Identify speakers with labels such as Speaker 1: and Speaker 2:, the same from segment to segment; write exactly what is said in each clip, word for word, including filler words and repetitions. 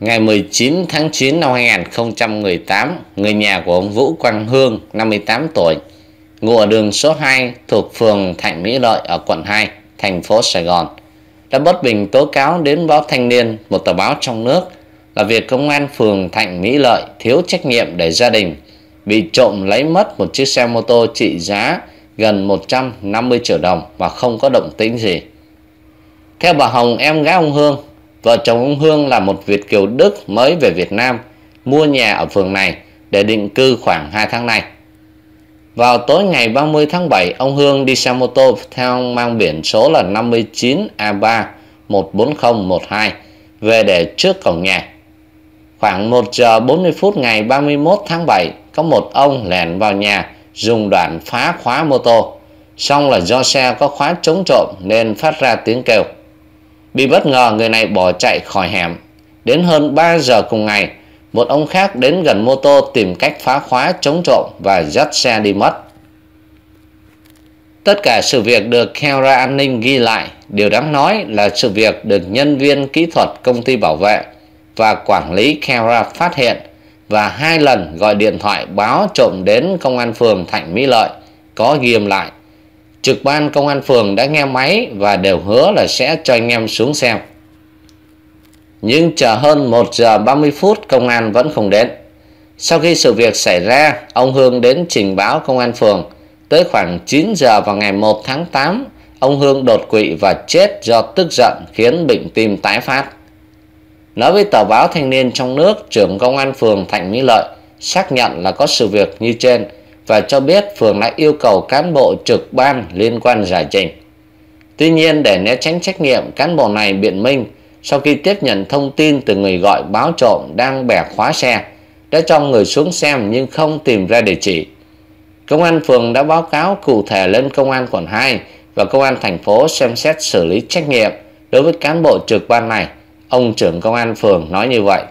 Speaker 1: Ngày mười chín tháng chín năm hai nghìn không trăm mười tám, người nhà của ông Vũ Quang Hương, năm mươi tám tuổi, ngụ ở đường số hai thuộc phường Thạnh Mỹ Lợi ở quận hai, thành phố Sài Gòn, đã bất bình tố cáo đến báo Thanh Niên, một tờ báo trong nước, là việc công an phường Thạnh Mỹ Lợi thiếu trách nhiệm để gia đình bị trộm lấy mất một chiếc xe mô tô trị giá gần một trăm năm mươi triệu đồng mà không có động tĩnh gì. Theo bà Hồng, em gái ông Hương, vợ chồng ông Hương là một Việt kiều Đức mới về Việt Nam, mua nhà ở phường này để định cư khoảng hai tháng nay. Vào tối ngày ba mươi tháng bảy, ông Hương đi xe mô tô theo mang biển số là năm mươi chín A ba một bốn không một hai về để trước cổng nhà. Khoảng một giờ bốn mươi phút ngày ba mươi mốt tháng bảy, có một ông lẻn vào nhà dùng đoạn phá khóa mô tô. Xong là do xe có khóa chống trộm nên phát ra tiếng kêu. Bị bất ngờ, người này bỏ chạy khỏi hẻm. Đến hơn ba giờ cùng ngày, một ông khác đến gần mô tô tìm cách phá khóa chống trộm và dắt xe đi mất. Tất cả sự việc được camera an ninh ghi lại. Điều đáng nói là sự việc được nhân viên kỹ thuật công ty bảo vệ và quản lý camera phát hiện và hai lần gọi điện thoại báo trộm đến công an phường Thạnh Mỹ Lợi có ghi lại. Trực ban công an phường đã nghe máy và đều hứa là sẽ cho anh em xuống xem. Nhưng chờ hơn một giờ ba mươi phút công an vẫn không đến. Sau khi sự việc xảy ra, ông Hương đến trình báo công an phường. Tới khoảng chín giờ vào ngày một tháng tám, ông Hương đột quỵ và chết do tức giận khiến bệnh tim tái phát. Nói với tờ báo Thanh Niên trong nước, trưởng công an phường Thạnh Mỹ Lợi xác nhận là có sự việc như trên và cho biết phường đã yêu cầu cán bộ trực ban liên quan giải trình. Tuy nhiên, để né tránh trách nhiệm, cán bộ này biện minh sau khi tiếp nhận thông tin từ người gọi báo trộm đang bẻ khóa xe, đã cho người xuống xem nhưng không tìm ra địa chỉ. Công an phường đã báo cáo cụ thể lên công an quận hai và công an thành phố xem xét xử lý trách nhiệm đối với cán bộ trực ban này. Ông trưởng công an phường nói như vậy.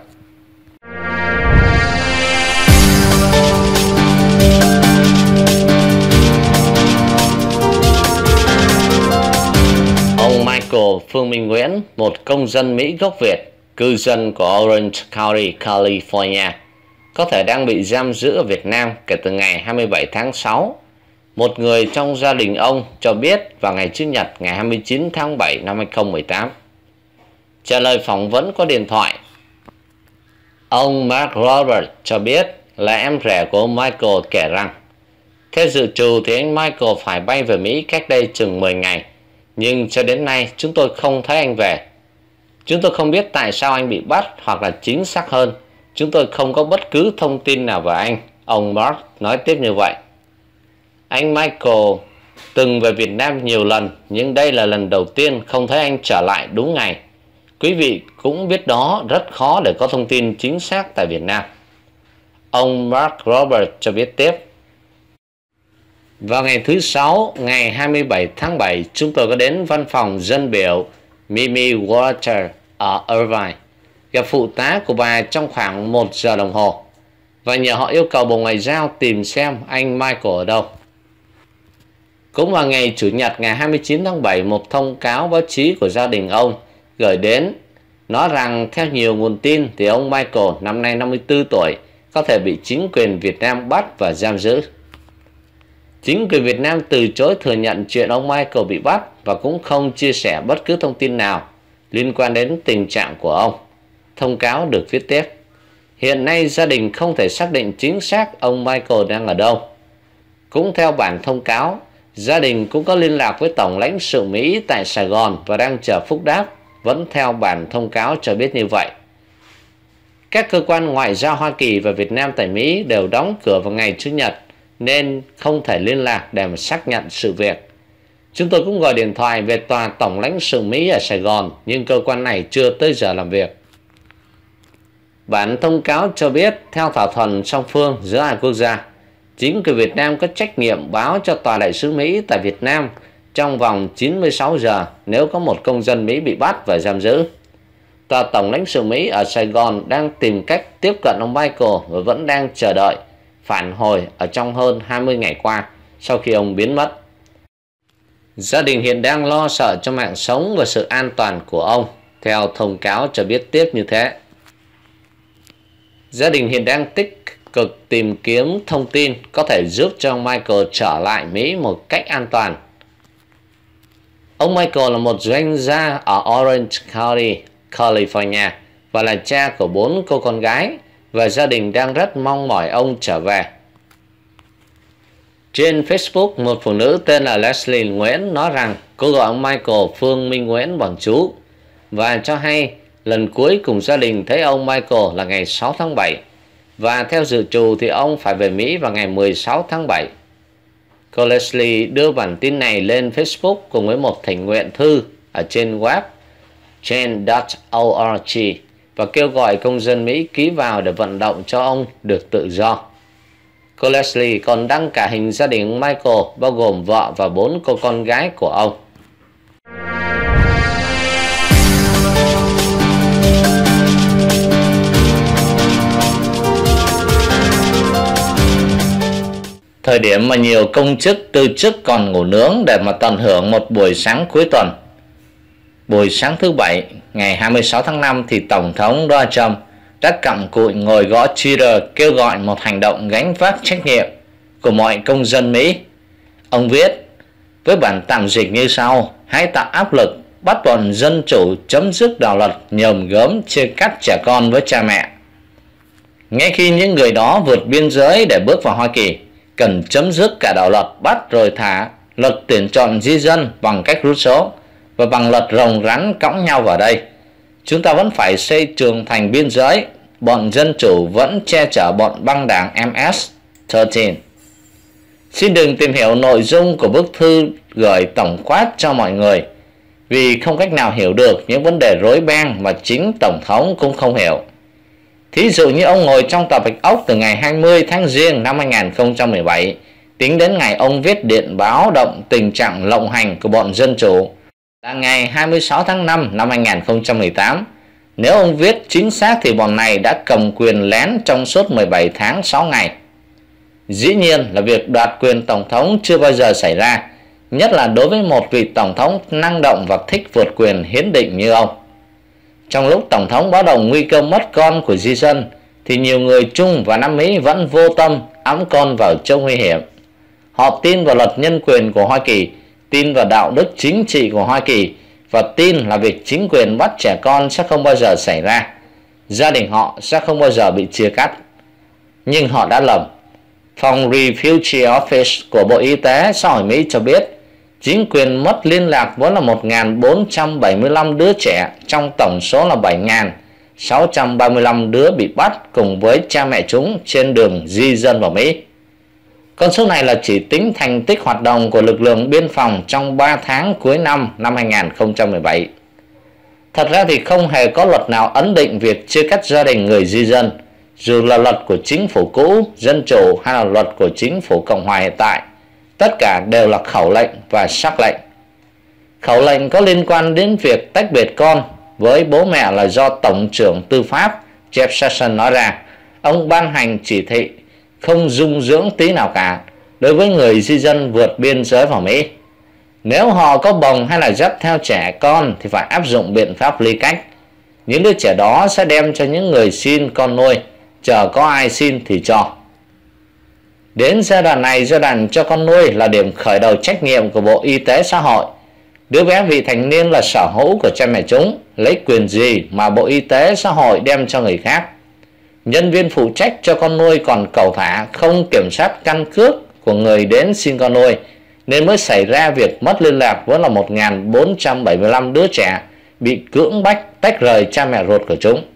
Speaker 1: Ông Michael Phương Minh Nguyễn, một công dân Mỹ gốc Việt, cư dân của Orange County, California, có thể đang bị giam giữ ở Việt Nam kể từ ngày hai mươi bảy tháng sáu. Một người trong gia đình ông cho biết vào ngày Chủ nhật ngày hai mươi chín tháng bảy năm hai nghìn không trăm mười tám. Trả lời phỏng vấn qua điện thoại, ông Mark Robert cho biết là em rể của ông Michael kể rằng theo dự trù thì anh Michael phải bay về Mỹ cách đây chừng mười ngày, nhưng cho đến nay chúng tôi không thấy anh về. Chúng tôi không biết tại sao anh bị bắt, hoặc là chính xác hơn, chúng tôi không có bất cứ thông tin nào về anh. Ông Mark nói tiếp như vậy. Anh Michael từng về Việt Nam nhiều lần, nhưng đây là lần đầu tiên không thấy anh trở lại đúng ngày. Quý vị cũng biết đó, rất khó để có thông tin chính xác tại Việt Nam. Ông Mark Robert cho biết tiếp. Vào ngày thứ Sáu, ngày hai mươi bảy tháng bảy, chúng tôi có đến văn phòng dân biểu Mimi Walter ở Irvine, gặp phụ tá của bà trong khoảng một giờ đồng hồ và nhờ họ yêu cầu Bộ Ngoại giao tìm xem anh Michael ở đâu. Cũng vào ngày Chủ nhật ngày hai mươi chín tháng bảy, một thông cáo báo chí của gia đình ông gửi đến nói rằng theo nhiều nguồn tin thì ông Michael, năm nay năm mươi tư tuổi, có thể bị chính quyền Việt Nam bắt và giam giữ. Chính quyền Việt Nam từ chối thừa nhận chuyện ông Michael bị bắt và cũng không chia sẻ bất cứ thông tin nào liên quan đến tình trạng của ông. Thông cáo được viết tiếp. Hiện nay gia đình không thể xác định chính xác ông Michael đang ở đâu. Cũng theo bản thông cáo, gia đình cũng có liên lạc với Tổng lãnh sự Mỹ tại Sài Gòn và đang chờ phúc đáp, vẫn theo bản thông cáo cho biết như vậy. Các cơ quan ngoại giao Hoa Kỳ và Việt Nam tại Mỹ đều đóng cửa vào ngày Chủ nhật nên không thể liên lạc để mà xác nhận sự việc. Chúng tôi cũng gọi điện thoại về tòa Tổng lãnh sự Mỹ ở Sài Gòn, nhưng cơ quan này chưa tới giờ làm việc. Bản thông cáo cho biết theo thỏa thuận song phương giữa hai quốc gia, chính quyền Việt Nam có trách nhiệm báo cho tòa đại sứ Mỹ tại Việt Nam trong vòng chín mươi sáu giờ nếu có một công dân Mỹ bị bắt và giam giữ. Tòa Tổng lãnh sự Mỹ ở Sài Gòn đang tìm cách tiếp cận ông Michael và vẫn đang chờ đợi phản hồi ở trong hơn hai mươi ngày qua sau khi ông biến mất. Gia đình hiện đang lo sợ cho mạng sống và sự an toàn của ông, theo thông cáo cho biết tiếp như thế. Gia đình hiện đang tích cực tìm kiếm thông tin có thể giúp cho ông Michael trở lại Mỹ một cách an toàn. Ông Michael là một doanh gia ở Orange County, California và là cha của bốn cô con gái, và gia đình đang rất mong mỏi ông trở về. Trên Facebook, một phụ nữ tên là Leslie Nguyễn nói rằng cô gọi ông Michael Phương Minh Nguyễn bằng chú, và cho hay lần cuối cùng gia đình thấy ông Michael là ngày sáu tháng bảy, và theo dự trù thì ông phải về Mỹ vào ngày mười sáu tháng bảy. Cô Leslie đưa bản tin này lên Facebook cùng với một thỉnh nguyện thư ở trên web change chấm org và kêu gọi công dân Mỹ ký vào để vận động cho ông được tự do. Cô Leslie còn đăng cả hình gia đình ông Michael, bao gồm vợ và bốn cô con gái của ông. Thời điểm mà nhiều công chức từ chức còn ngủ nướng để mà tận hưởng một buổi sáng cuối tuần. Buổi sáng thứ Bảy, ngày hai mươi sáu tháng năm thì Tổng thống Donald Trump đã cặm cụi ngồi gõ Twitter kêu gọi một hành động gánh vác trách nhiệm của mọi công dân Mỹ. Ông viết với bản tạm dịch như sau: hãy tạo áp lực bắt bọn dân chủ chấm dứt đạo luật nhòm gớm chia cắt trẻ con với cha mẹ. Ngay khi những người đó vượt biên giới để bước vào Hoa Kỳ, cần chấm dứt cả đạo luật bắt rồi thả, luật tuyển chọn di dân bằng cách rút số, và bằng luật rồng rắn cõng nhau vào đây. Chúng ta vẫn phải xây trường thành biên giới. Bọn dân chủ vẫn che chở bọn băng đảng em ét mười ba. Xin đừng tìm hiểu nội dung của bức thư gửi tổng quát cho mọi người, vì không cách nào hiểu được những vấn đề rối beng mà chính Tổng thống cũng không hiểu. Thí dụ như ông ngồi trong tòa Bạch Ốc từ ngày hai mươi tháng Giêng năm hai nghìn không trăm mười bảy, tính đến ngày ông viết điện báo động tình trạng lộng hành của bọn dân chủ là ngày hai mươi sáu tháng năm năm hai nghìn không trăm mười tám. Nếu ông viết chính xác thì bọn này đã cầm quyền lén trong suốt mười bảy tháng sáu ngày. Dĩ nhiên là việc đoạt quyền Tổng thống chưa bao giờ xảy ra, nhất là đối với một vị Tổng thống năng động và thích vượt quyền hiến định như ông. Trong lúc Tổng thống báo động nguy cơ mất con của di dân, thì nhiều người Trung và Nam Mỹ vẫn vô tâm ẵm con vào chỗ nguy hiểm. Họ tin vào luật nhân quyền của Hoa Kỳ, tin vào đạo đức chính trị của Hoa Kỳ, và tin là việc chính quyền bắt trẻ con sẽ không bao giờ xảy ra. Gia đình họ sẽ không bao giờ bị chia cắt. Nhưng họ đã lầm. Phòng Refugee Office của Bộ Y tế xã hội Mỹ cho biết chính quyền mất liên lạc với là một nghìn bốn trăm bảy mươi lăm đứa trẻ trong tổng số là bảy nghìn sáu trăm ba mươi lăm đứa bị bắt cùng với cha mẹ chúng trên đường di dân vào Mỹ. Con số này là chỉ tính thành tích hoạt động của lực lượng biên phòng trong ba tháng cuối năm năm hai nghìn không trăm mười bảy. Thật ra thì không hề có luật nào ấn định việc chia cắt gia đình người di dân, dù là luật của chính phủ cũ, dân chủ hay là luật của chính phủ Cộng hòa hiện tại. Tất cả đều là khẩu lệnh và sắc lệnh. Khẩu lệnh có liên quan đến việc tách biệt con với bố mẹ là do Tổng trưởng Tư pháp Jeff Sessions nói ra. Ông ban hành chỉ thị không dung dưỡng tí nào cả đối với người di dân vượt biên giới vào Mỹ. Nếu họ có bồng hay là dắt theo trẻ con thì phải áp dụng biện pháp ly cách. Những đứa trẻ đó sẽ đem cho những người xin con nuôi, chờ có ai xin thì cho. Đến giai đoạn này, giai đoạn cho con nuôi là điểm khởi đầu trách nhiệm của Bộ Y tế xã hội. Đứa bé vị thành niên là sở hữu của cha mẹ chúng, lấy quyền gì mà Bộ Y tế xã hội đem cho người khác. Nhân viên phụ trách cho con nuôi còn cẩu thả, không kiểm soát căn cước của người đến xin con nuôi, nên mới xảy ra việc mất liên lạc với là một nghìn bốn trăm bảy mươi lăm đứa trẻ bị cưỡng bách tách rời cha mẹ ruột của chúng.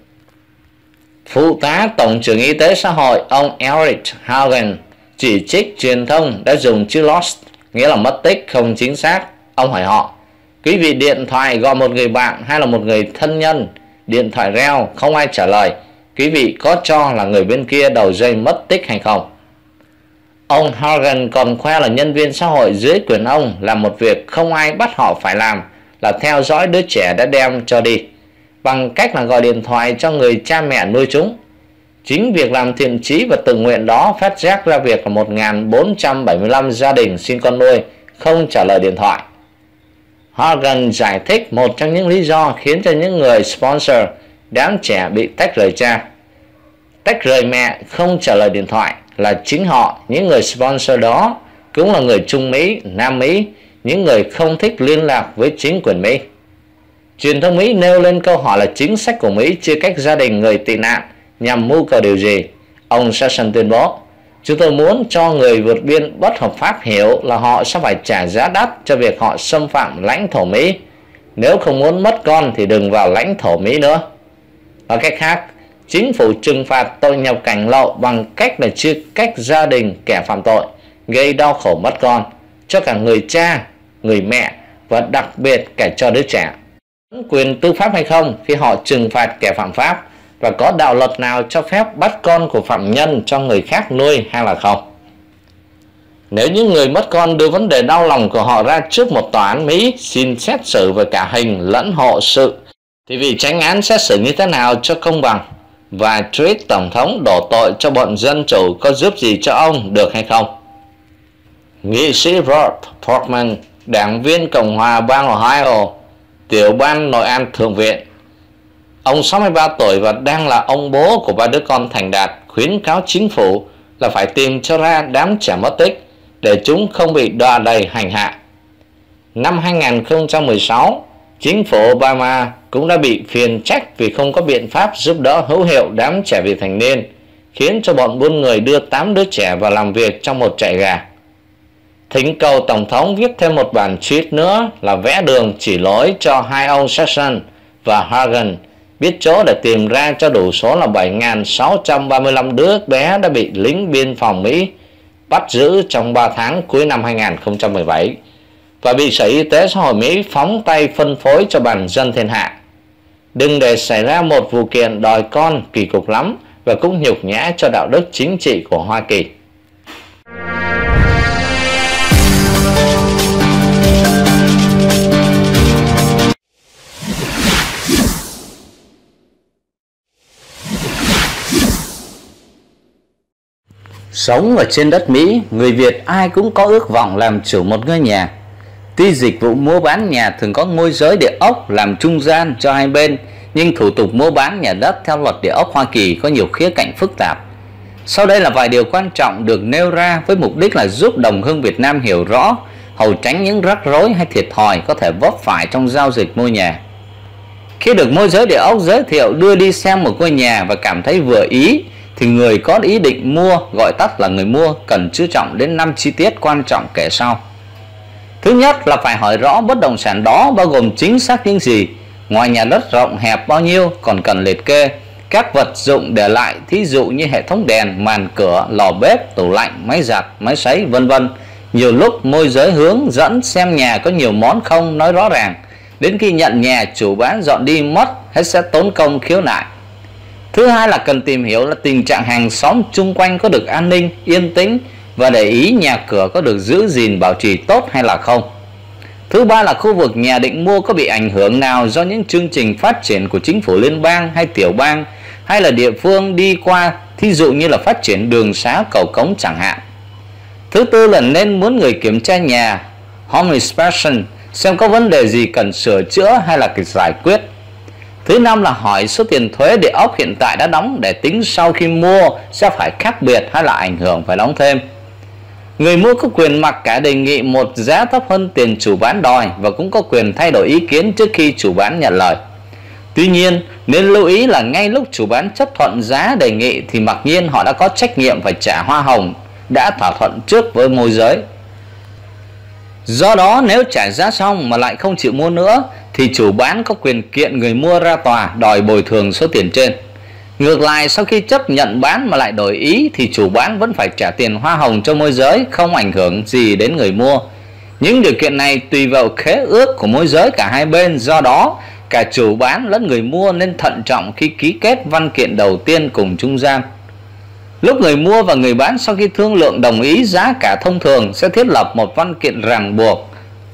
Speaker 1: Phụ tá Tổng trưởng Y tế xã hội ông Eric Haugen chỉ trích truyền thông đã dùng chữ lost, nghĩa là mất tích, không chính xác. Ông hỏi họ: quý vị điện thoại gọi một người bạn hay là một người thân nhân, điện thoại reo không ai trả lời, quý vị có cho là người bên kia đầu dây mất tích hay không? Ông Hogan còn khoe là nhân viên xã hội dưới quyền ông làm một việc không ai bắt họ phải làm, là theo dõi đứa trẻ đã đem cho đi, bằng cách là gọi điện thoại cho người cha mẹ nuôi chúng. Chính việc làm thiện chí và tự nguyện đó phát giác ra việc là một nghìn bốn trăm bảy mươi lăm gia đình xin con nuôi không trả lời điện thoại. Hogan giải thích một trong những lý do khiến cho những người sponsor đám trẻ bị tách rời cha. tách rời mẹ, không trả lời điện thoại là chính họ, những người sponsor đó cũng là người Trung Mỹ, Nam Mỹ, những người không thích liên lạc với chính quyền Mỹ. Truyền thông Mỹ nêu lên câu hỏi là chính sách của Mỹ chia cách gia đình người tị nạn nhằm mưu cầu điều gì. Ông Sessions tuyên bố, chúng tôi muốn cho người vượt biên bất hợp pháp hiểu là họ sẽ phải trả giá đắt cho việc họ xâm phạm lãnh thổ Mỹ. Nếu không muốn mất con thì đừng vào lãnh thổ Mỹ nữa. Nói cách khác, chính phủ trừng phạt tội nhập cảnh lậu bằng cách là chia cách gia đình kẻ phạm tội, gây đau khổ mất con cho cả người cha, người mẹ và đặc biệt cả cho đứa trẻ. Quyền tư pháp hay không khi họ trừng phạt kẻ phạm pháp, và có đạo luật nào cho phép bắt con của phạm nhân cho người khác nuôi hay là không? Nếu những người mất con đưa vấn đề đau lòng của họ ra trước một tòa án Mỹ xin xét xử về cả hình lẫn hộ sự, thì vị chánh án xét xử như thế nào cho công bằng? Và tweet Tổng thống đổ tội cho bọn dân chủ có giúp gì cho ông được hay không? Nghị sĩ Robert Portman, đảng viên Cộng hòa bang Ohio, tiểu ban Nội an Thượng viện. Ông sáu mươi ba tuổi và đang là ông bố của ba đứa con thành đạt, khuyến cáo chính phủ là phải tìm cho ra đám trẻ mất tích để chúng không bị đọa đầy hành hạ. Năm hai nghìn không trăm mười sáu, chính phủ Obama cũng đã bị phiền trách vì không có biện pháp giúp đỡ hữu hiệu đám trẻ vị thành niên, khiến cho bọn buôn người đưa tám đứa trẻ vào làm việc trong một trại gà. Thỉnh cầu Tổng thống viết thêm một bản tweet nữa là vẽ đường chỉ lối cho hai ông Sessions và Hagan biết chỗ để tìm ra cho đủ số là bảy nghìn sáu trăm ba mươi lăm đứa bé đã bị lính biên phòng Mỹ bắt giữ trong ba tháng cuối năm hai nghìn không trăm mười bảy và bị Sở Y tế Xã hội Mỹ phóng tay phân phối cho bản dân thiên hạ. Đừng để xảy ra một vụ kiện đòi con kỳ cục lắm và cũng nhục nhã cho đạo đức chính trị của Hoa Kỳ. Sống ở trên đất Mỹ, người Việt ai cũng có ước vọng làm chủ một ngôi nhà. Tuy dịch vụ mua bán nhà thường có môi giới địa ốc làm trung gian cho hai bên, nhưng thủ tục mua bán nhà đất theo luật địa ốc Hoa Kỳ có nhiều khía cạnh phức tạp. Sau đây là vài điều quan trọng được nêu ra với mục đích là giúp đồng hương Việt Nam hiểu rõ, hầu tránh những rắc rối hay thiệt thòi có thể vấp phải trong giao dịch mua nhà. Khi được môi giới địa ốc giới thiệu đưa đi xem một ngôi nhà và cảm thấy vừa ý, thì người có ý định mua, gọi tắt là người mua, cần chú trọng đến năm chi tiết quan trọng kể sau. Thứ nhất là phải hỏi rõ bất động sản đó bao gồm chính xác những gì, ngoài nhà đất rộng hẹp bao nhiêu, còn cần liệt kê các vật dụng để lại, thí dụ như hệ thống đèn, màn cửa, lò bếp, tủ lạnh, máy giặt, máy sấy, vân vân. Nhiều lúc môi giới hướng dẫn xem nhà có nhiều món không nói rõ ràng, đến khi nhận nhà chủ bán dọn đi mất hết sẽ tốn công khiếu nại. Thứ hai là cần tìm hiểu là tình trạng hàng xóm chung quanh có được an ninh, yên tĩnh và để ý nhà cửa có được giữ gìn bảo trì tốt hay là không. Thứ ba là khu vực nhà định mua có bị ảnh hưởng nào do những chương trình phát triển của chính phủ liên bang hay tiểu bang hay là địa phương đi qua, thí dụ như là phát triển đường xá, cầu cống chẳng hạn. Thứ tư là nên muốn người kiểm tra nhà home inspection xem có vấn đề gì cần sửa chữa hay là giải quyết. Thứ năm là hỏi số tiền thuế địa ốc hiện tại đã đóng để tính sau khi mua sẽ phải khác biệt hay là ảnh hưởng phải đóng thêm. Người mua có quyền mặc cả đề nghị một giá thấp hơn tiền chủ bán đòi và cũng có quyền thay đổi ý kiến trước khi chủ bán nhận lời. Tuy nhiên, nên lưu ý là ngay lúc chủ bán chấp thuận giá đề nghị thì mặc nhiên họ đã có trách nhiệm phải trả hoa hồng đã thỏa thuận trước với môi giới. Do đó nếu trả giá xong mà lại không chịu mua nữa thì chủ bán có quyền kiện người mua ra tòa đòi bồi thường số tiền trên. Ngược lại, sau khi chấp nhận bán mà lại đổi ý thì chủ bán vẫn phải trả tiền hoa hồng cho môi giới, không ảnh hưởng gì đến người mua. Những điều kiện này tùy vào khế ước của môi giới cả hai bên, do đó cả chủ bán lẫn người mua nên thận trọng khi ký kết văn kiện đầu tiên cùng trung gian. Lúc người mua và người bán sau khi thương lượng đồng ý giá cả thông thường sẽ thiết lập một văn kiện ràng buộc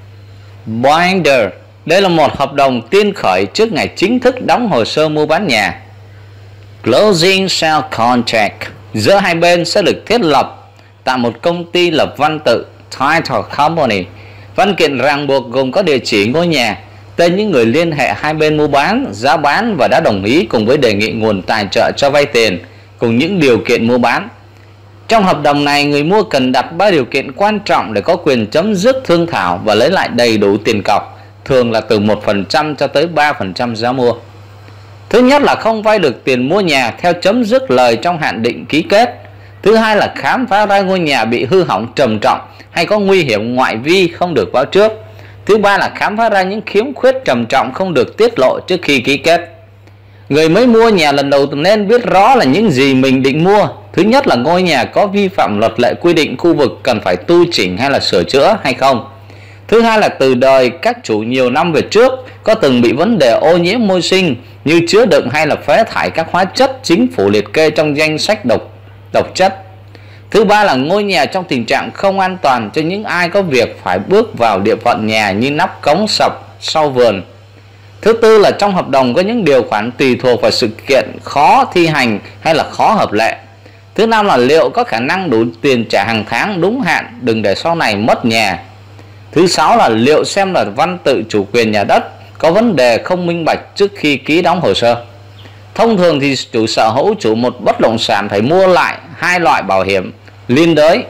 Speaker 1: binder. Đây là một hợp đồng tiên khởi trước ngày chính thức đóng hồ sơ mua bán nhà. Closing sale contract giữa hai bên sẽ được thiết lập tại một công ty lập văn tự title company. Văn kiện ràng buộc gồm có địa chỉ ngôi nhà, tên những người liên hệ hai bên mua bán, giá bán và đã đồng ý cùng với đề nghị nguồn tài trợ cho vay tiền,
Speaker 2: cùng những điều kiện mua bán. Trong hợp đồng này, người mua cần đặt ba điều kiện quan trọng để có quyền chấm dứt thương thảo và lấy lại đầy đủ tiền cọc, thường là từ một phần trăm cho tới ba phần trăm giá mua. Thứ nhất là không vay được tiền mua nhà theo chấm dứt lời trong hạn định ký kết. Thứ hai là khám phá ra ngôi nhà bị hư hỏng trầm trọng hay có nguy hiểm ngoại vi không được báo trước. Thứ ba là khám phá ra những khiếm khuyết trầm trọng không được tiết lộ trước khi ký kết. Người mới mua nhà lần đầu nên biết rõ là những gì mình định mua. Thứ nhất là ngôi nhà có vi phạm luật lệ quy định khu vực cần phải tu chỉnh hay là sửa chữa hay không. Thứ hai là từ đời các chủ nhiều năm về trước có từng bị vấn đề ô nhiễm môi sinh như chứa đựng hay là phế thải các hóa chất chính phủ liệt kê trong danh sách độc, độc chất. Thứ ba là ngôi nhà trong tình trạng không an toàn cho những ai có việc phải bước vào địa phận nhà như nắp cống sập sau vườn. Thứ tư là trong hợp đồng có những điều khoản tùy thuộc vào sự kiện khó thi hành hay là khó hợp lệ. Thứ năm là liệu có khả năng đủ tiền trả hàng tháng đúng hạn, đừng để sau này mất nhà. Thứ sáu là liệu xem là văn tự chủ quyền nhà đất có vấn đề không minh bạch trước khi ký đóng hồ sơ. Thông thường thì chủ sở hữu chủ một bất động sản phải mua lại hai loại bảo hiểm liên đới,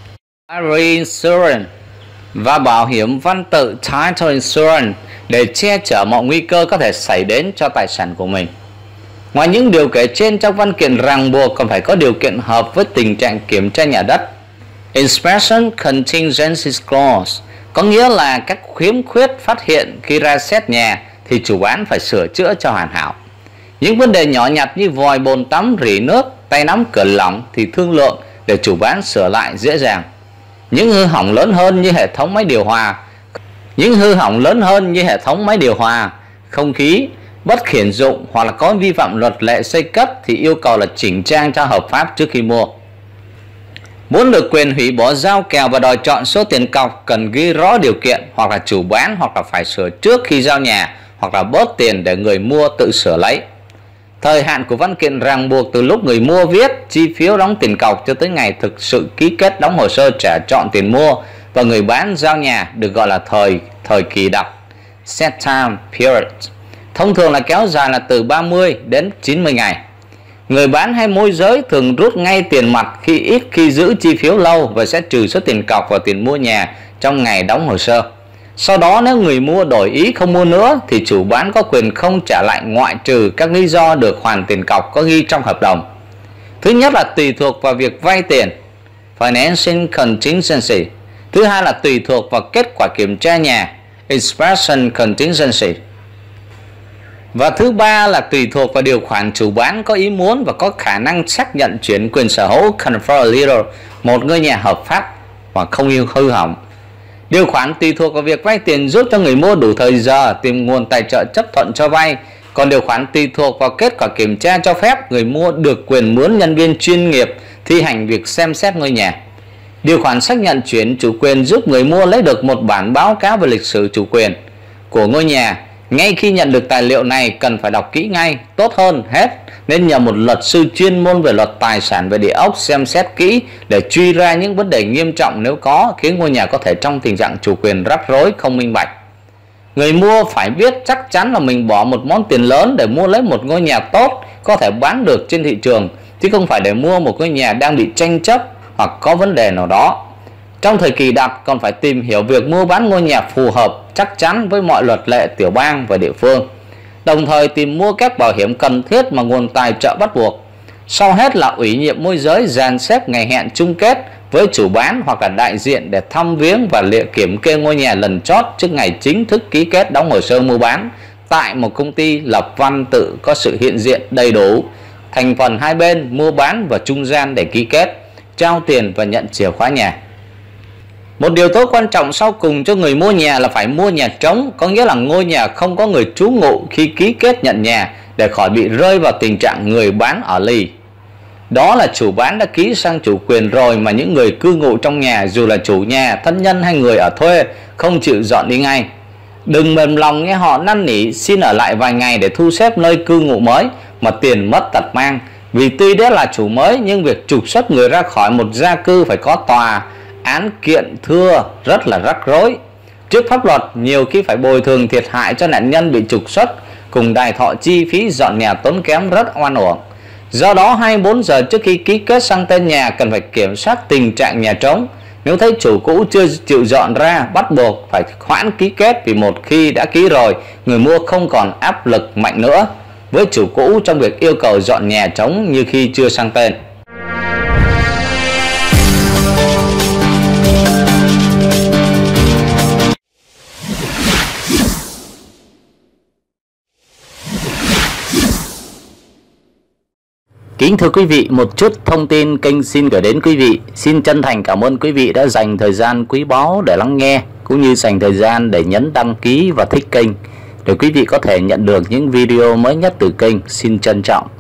Speaker 2: Insurance và bảo hiểm văn tự Title Insurance, để che chở mọi nguy cơ có thể xảy đến cho tài sản của mình. Ngoài những điều kể trên, trong văn kiện ràng buộc còn phải có điều kiện hợp với tình trạng kiểm tra nhà đất, Inspection Contingency Clause, có nghĩa là các khiếm khuyết phát hiện khi ra xét nhà thì chủ bán phải sửa chữa cho hoàn hảo. Những vấn đề nhỏ nhặt như vòi bồn tắm rỉ nước, tay nắm cửa lỏng thì thương lượng để chủ bán sửa lại dễ dàng. Những hư hỏng lớn hơn như hệ thống máy điều hòa, những hư hỏng lớn hơn như hệ thống máy điều hòa, không khí, bất khiển dụng hoặc là có vi phạm luật lệ xây cất thì yêu cầu là chỉnh trang cho hợp pháp trước khi mua. Muốn được quyền hủy bỏ giao kèo và đòi chọn số tiền cọc cần ghi rõ điều kiện, hoặc là chủ bán hoặc là phải sửa trước khi giao nhà, hoặc là bớt tiền để người mua tự sửa lấy. Thời hạn của văn kiện ràng buộc từ lúc người mua viết chi phiếu đóng tiền cọc cho tới ngày thực sự ký kết đóng hồ sơ trả trọn tiền mua và người bán giao nhà được gọi là thời thời kỳ đặt, set time period. Thông thường là kéo dài là từ ba mươi đến chín mươi ngày. Người bán hay môi giới thường rút ngay tiền mặt khi ít khi giữ chi phiếu lâu và sẽ trừ số tiền cọc vào tiền mua nhà trong ngày đóng hồ sơ. Sau đó nếu người mua đổi ý không mua nữa thì chủ bán có quyền không trả lại, ngoại trừ các lý do được hoàn tiền cọc có ghi trong hợp đồng. Thứ nhất là tùy thuộc vào việc vay tiền, Financing Contingency. Thứ hai là tùy thuộc vào kết quả kiểm tra nhà, Inspection Contingency. Và thứ ba là tùy thuộc vào điều khoản chủ bán có ý muốn và có khả năng xác nhận chuyển quyền sở hữu, Confer Leader, một ngôi nhà hợp pháp và không yêu hư hỏng. Điều khoản tùy thuộc vào việc vay tiền giúp cho người mua đủ thời giờ tìm nguồn tài trợ chấp thuận cho vay. Còn điều khoản tùy thuộc vào kết quả kiểm tra cho phép người mua được quyền mướn nhân viên chuyên nghiệp thi hành việc xem xét ngôi nhà. Điều khoản xác nhận chuyển chủ quyền giúp người mua lấy được một bản báo cáo về lịch sử chủ quyền của ngôi nhà. Ngay khi nhận được tài liệu này cần phải đọc kỹ ngay, tốt hơn hết nên nhờ một luật sư chuyên môn về luật tài sản về địa ốc xem xét kỹ để truy ra những vấn đề nghiêm trọng nếu có, khiến ngôi nhà có thể trong tình trạng chủ quyền rắc rối không minh bạch. Người mua phải biết chắc chắn là mình bỏ một món tiền lớn để mua lấy một ngôi nhà tốt có thể bán được trên thị trường, chứ không phải để mua một ngôi nhà đang bị tranh chấp hoặc có vấn đề nào đó. Trong thời kỳ đặt còn phải tìm hiểu việc mua bán ngôi nhà phù hợp, chắc chắn với mọi luật lệ tiểu bang và địa phương. Đồng thời tìm mua các bảo hiểm cần thiết mà nguồn tài trợ bắt buộc. Sau hết là ủy nhiệm môi giới dàn xếp ngày hẹn chung kết với chủ bán hoặc là đại diện để thăm viếng và liệt kiểm kê ngôi nhà lần chót trước ngày chính thức ký kết đóng hồ sơ mua bán tại một công ty lập văn tự có sự hiện diện đầy đủ, thành phần hai bên mua bán và trung gian để ký kết, trao tiền và nhận chìa khóa nhà. Một điều tốt quan trọng sau cùng cho người mua nhà là phải mua nhà trống, có nghĩa là ngôi nhà không có người trú ngụ khi ký kết nhận nhà để khỏi bị rơi vào tình trạng người bán ở lì. Đó là chủ bán đã ký sang chủ quyền rồi mà những người cư ngụ trong nhà, dù là chủ nhà, thân nhân hay người ở thuê, không chịu dọn đi ngay. Đừng mềm lòng nghe họ năn nỉ xin ở lại vài ngày để thu xếp nơi cư ngụ mới mà tiền mất tật mang. Vì tuy đó là chủ mới nhưng việc trục xuất người ra khỏi một gia cư phải có tòa án kiện thưa rất là rắc rối. Trước pháp luật nhiều khi phải bồi thường thiệt hại cho nạn nhân bị trục xuất cùng đài thọ chi phí dọn nhà tốn kém rất oan uổng. Do đó hai mươi bốn giờ trước khi ký kết sang tên nhà cần phải kiểm soát tình trạng nhà trống. Nếu thấy chủ cũ chưa chịu dọn ra, bắt buộc phải hoãn ký kết, vì một khi đã ký rồi, người mua không còn áp lực mạnh nữa với chủ cũ trong việc yêu cầu dọn nhà trống như khi chưa sang tên. Kính thưa quý vị, một chút thông tin kênh xin gửi đến quý vị. Xin chân thành cảm ơn quý vị đã dành thời gian quý báu để lắng nghe, cũng như dành thời gian để nhấn đăng ký và thích kênh, để quý vị có thể nhận được những video mới nhất từ kênh. Xin trân trọng.